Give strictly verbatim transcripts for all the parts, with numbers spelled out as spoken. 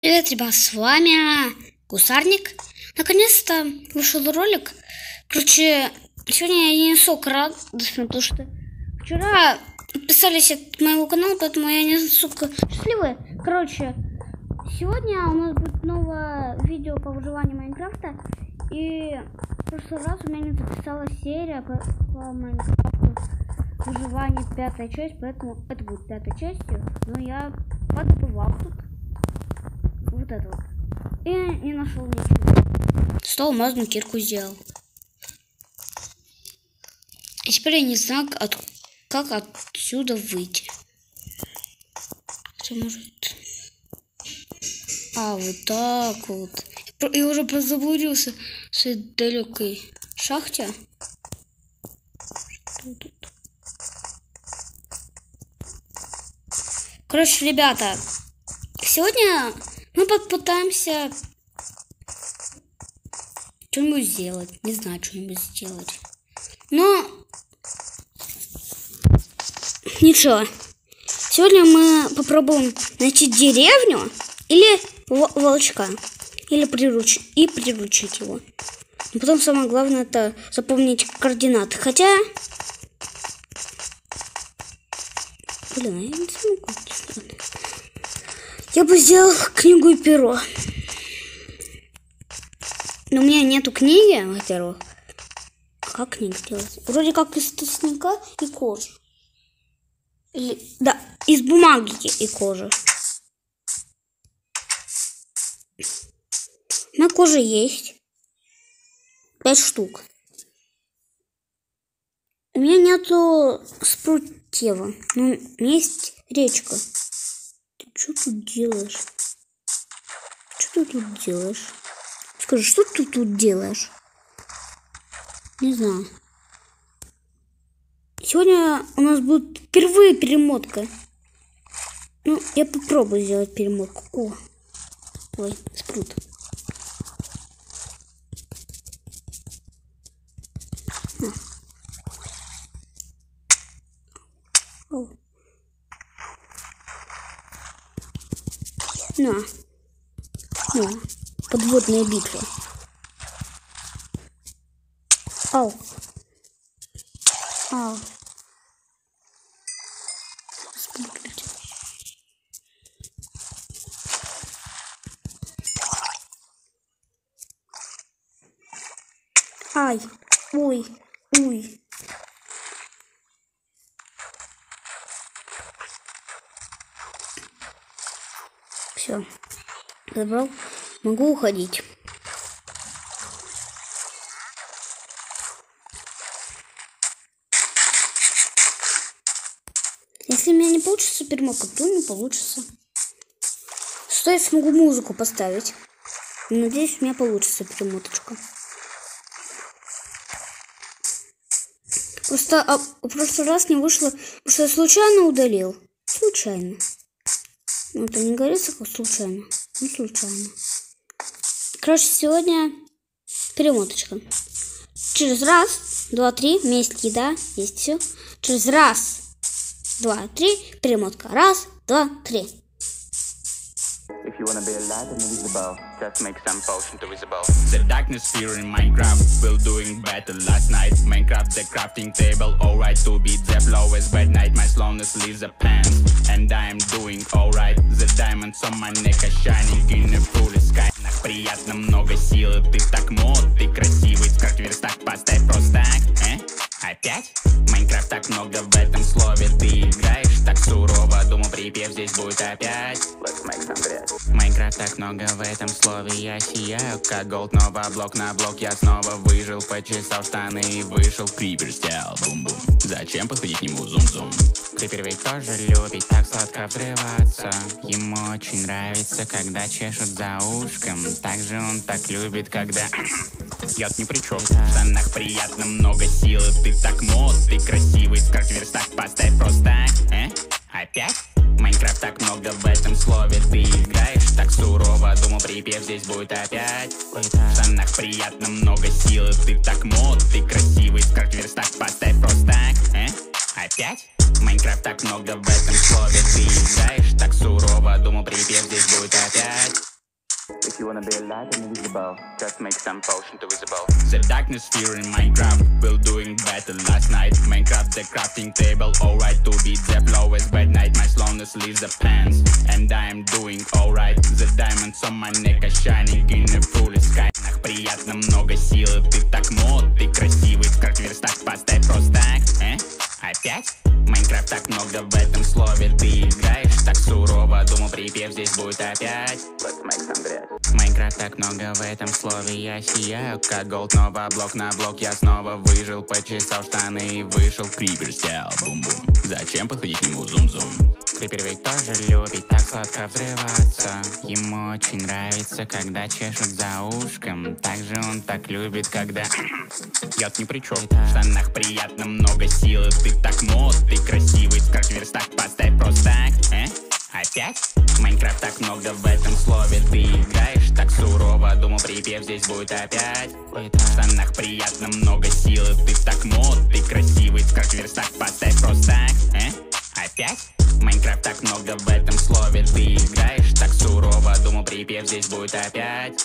Привет, ребят, с вами Гусарник. Наконец-то вышел ролик. Короче, сегодня я не особо радостный, потому что вчера подписались от моего канала, поэтому я не особо счастливая. Короче, сегодня у нас будет новое видео по выживанию Майнкрафта. И в прошлый раз у меня не записалась серия по, по Майнкрафту выживание, пятая часть, поэтому это будет пятой частью. Но я подбывал тут вот это вот. И не нашел ничего. Что алмазную кирку сделал. И теперь я не знаю, от, как отсюда выйти. Что может? А, вот так вот. Я уже позаблудился в этой далекой шахте. Что тут? Короче, ребята, сегодня мы попытаемся что-нибудь сделать. Не знаю, что-нибудь сделать. Но ничего. Сегодня мы попробуем найти деревню или волчка. Или прируч... и приручить его. Но потом самое главное это запомнить координаты. Хотя... Блин, я не смогу. Я бы сделал книгу и перо. Но у меня нету книги, во-первых. Как книгу делать? Вроде как из тростника и кожи. Или... Да, из бумаги и кожи. У меня кожа есть. Пять штук. У меня нету спрутева. Но у меня есть речка. Ты что тут делаешь? Что ты тут делаешь? Скажи, что ты тут делаешь? Не знаю. Сегодня у нас будет впервые перемотка. Ну, я попробую сделать перемотку. О, ой, спрут. О. На. На. Подводная битва. Ау. Ау. Ай. Ой. Ой. Все. Забрал. Могу уходить. Если у меня не получится перемотка, то не получится. Что я смогу музыку поставить? Надеюсь, у меня получится перемоточка. Просто а, в прошлый раз не вышло, потому что я случайно удалил. Случайно. Ну, это не говорится как случайно. Ну, случайно. Короче, сегодня перемоточка. Через раз, два, три, у меня есть еда, есть все. Через раз, два, три, перемотка. Раз, два, три. If you wanna be alive and invisible, just make some potion to visible. The darkness here in Minecraft, will doing better last night. Minecraft the crafting table, alright to beat the lowest bad night. My slowness leaves the pants, and I am doing alright. The diamonds on my neck are shining in a full sky. Приятно, много силы, ты так мод, ты красивый. Сколько верстак поставь просто, э? Опять? Майнкрафт так много в этом слове. Ты играешь так сурово, думал припев здесь будет опять. Майнкрафт так много в этом слове. Я сияю как голд, новый блок на блок. Я снова выжил, почесал штаны и вышел. Крипер сделал бум-бум. Зачем подходить к нему зум-зум? Крипер ведь тоже любит так сладко взрываться. Ему очень нравится, когда чешут за ушком. Также он так любит, когда... Я-то ни при чем. В штанах приятно, много силы. Ты так мод, ты красивый. Сколько верстак поставь просто, э? Опять? Майнкрафт так много в этом слове. Ты играешь так сурово, думал припев здесь будет опять. В штанах приятно, много силы. Ты так мод, ты красивый. Сколько верстак поставь просто, э? Опять? Майнкрафт так много в этом слове. Ты играешь так сурово, думал припев здесь будет опять. If you wanna be alive and invisible, just make some potion to visible. The darkness fear in Minecraft, will doing better last night. Minecraft the crafting table, alright to beat the flow is bad night. My slowness leaves the pants, and I am doing alright. The diamonds on my neck are shining in the full sky. Приятно, много силы, ты так мод, ты красивый. Сколько верстак поставь просто так, э? Опять? Майнкрафт так много в этом слове. Ты играешь так сурово, думал припев здесь будет опять. Майнкрафт так много в этом слове. Я сияю как голд, новый блок на блок. Я снова выжил, почесал штаны и вышел. Крипер сделал бум-бум. Зачем подходить к нему зум-зум? Крипер ведь тоже любит так сладко взрываться. Ему очень нравится, когда чешут за ушком. Также он так любит, когда я-то ни при чем. В штанах приятно, много силы. Ты так мод, ты красивый. Сколько верстак поставь просто так, э? Опять? Майнкрафт так много в этом слове. Ты играешь так сурово, думал припев здесь будет опять. В штанах приятно, много силы. Ты так мод, ты красивый. Сколько верстак поставь просто так, э? Опять? Майнкрафт так много в этом слове. Ты играешь так сурово, думал припев здесь будет опять.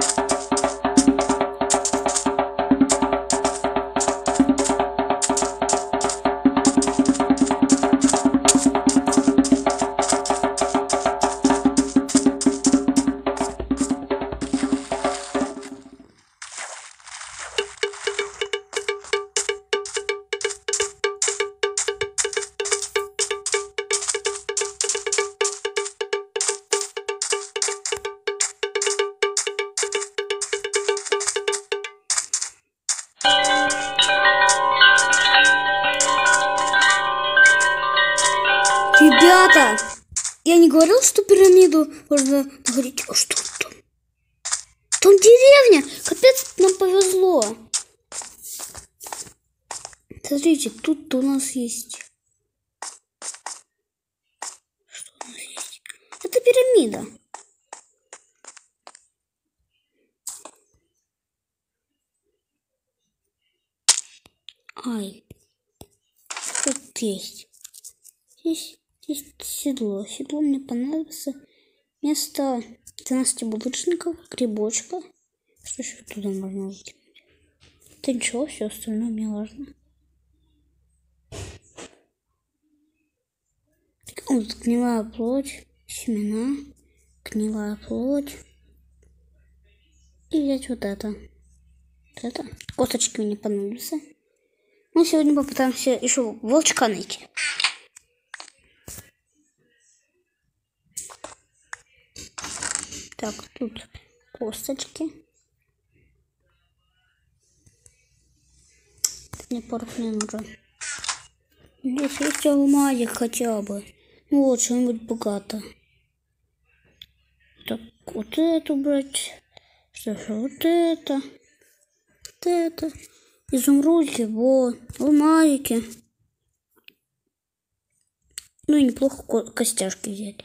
Ребята, я не говорил, что пирамиду можно находить. А что там? Там деревня. Капец, нам повезло. Смотрите, тут у нас есть. Что у нас есть? Это пирамида. Ай. Тут есть. Здесь, здесь седло. Седло мне понадобится. Вместо двенадцати булыжников, грибочка. Что еще туда можно выкинуть? Это ничего, все остальное мне важно. Вот гнилая плоть, семена, гнилая плоть. И взять вот это. Вот это. Косточки мне понадобятся. Мы сегодня попытаемся еще волчка найти. Так, тут косточки. Мне порох не нужен. Здесь есть алмазик хотя бы. Ну вот, что-нибудь богато. Так, вот это брать. Что же, вот это. Вот это. Изумрудики, вот. Алмазики. Ну и неплохо ко костяшки взять.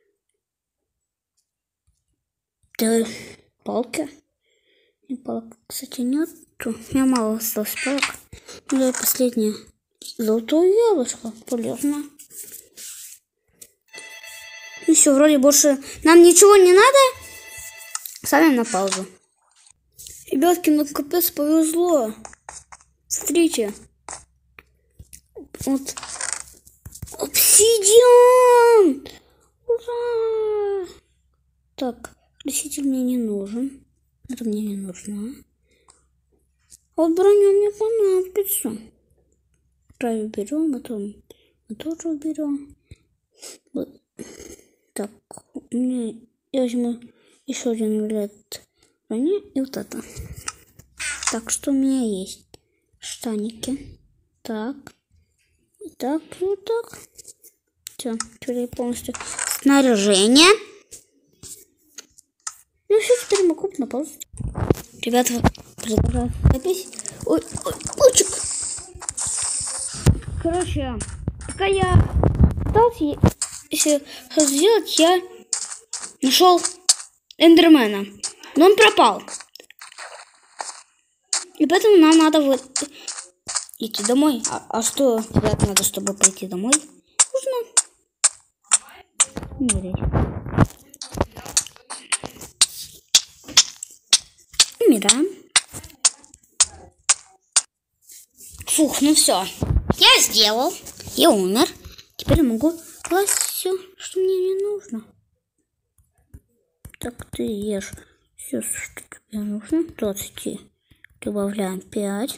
Да, палки. И палок, кстати, нету. У меня мало осталось палок. Ну да, последнее. Золотое яблочко. Полезно. Ну все, вроде больше нам ничего не надо. Ставим на паузу. Ребятки, ну капец повезло. Смотрите. Вот. Обсидиан! Ура! Так, краситель мне не нужен. Это мне не нужно. А вот броня мне понадобится. Край уберем, потом мы тоже уберем. Вот. Так, мне я возьму еще один вариант брони и вот это. Так, что у меня есть? Штаники. Так. И так, и вот так. Все, теперь полностью снаряжение. Ну все, теперь мы купим на паузу. Ребята, продолжаем запись. Ой, ой, лучик. Короче, пока я пытался если сделать, я нашел эндермена. Но он пропал. И поэтому нам надо вот идти домой. А, а что ребят, надо, чтобы прийти домой? Нужно умереть. умираем. Фух, ну все. Я сделал. Я умер. Теперь я могу класть все, что мне не нужно. Так, ты ешь все, что тебе нужно. двадцать. Добавляем пять.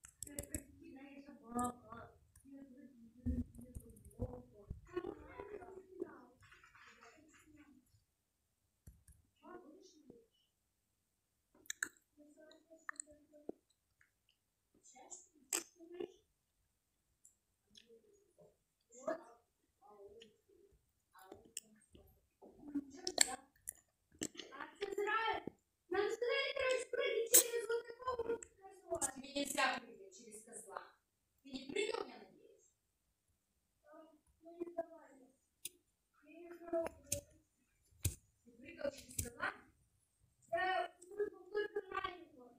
Нельзя прыгать через козла. Ты не прыгал, я надеюсь? Ты прыгал через козла? Я прыгал только на него.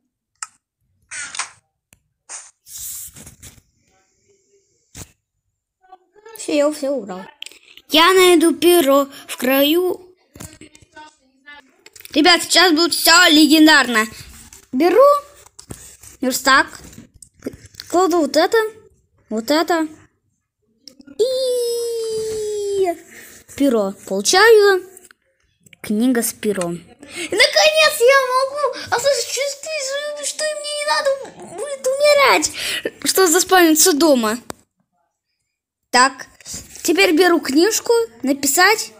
Все, я все убрал. Я найду перо в краю. Ребят, сейчас будет все легендарно. Беру верстак, кладу вот это, вот это и перо. Получаю книга с пером. И наконец я могу осуществить, что мне не надо будет умирать, что заспавниться дома. Так, теперь беру книжку, написать,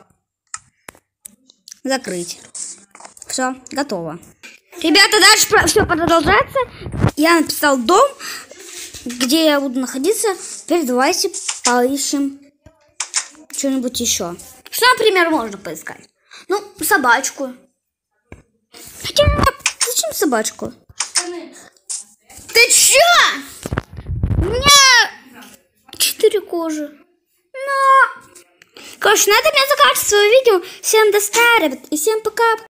закрыть. Все, готово. Ребята, дальше все продолжается. Я написал дом, где я буду находиться. Теперь давайте поищем что-нибудь еще. Что, например, можно поискать? Ну, собачку. Хотя, зачем собачку? Ты че? У меня четыре кожи. Но... Короче, на этом я заканчиваю свое видео. Всем до скорого, ребят, и всем пока.